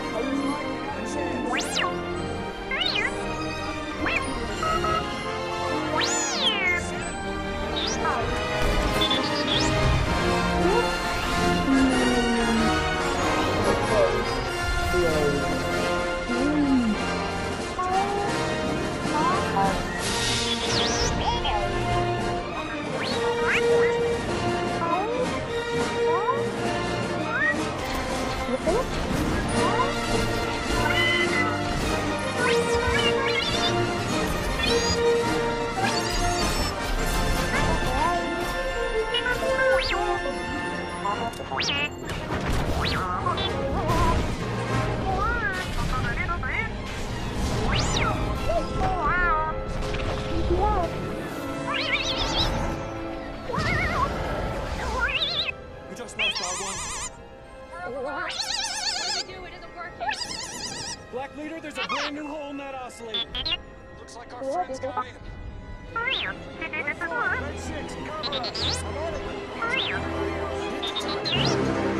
We just lost our one. What do we do? It isn't working. Black Leader, there's a brand new hole in that oscillator. Looks like our friends got in. Red 4, Red 6, cover us. I'm on it.